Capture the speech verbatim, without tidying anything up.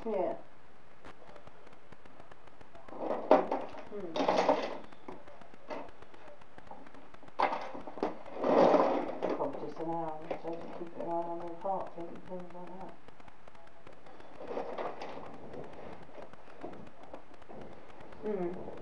Yeah. Hmm. Probably just an hour or so to keep it right on their heartbeat and things like that. Hmm.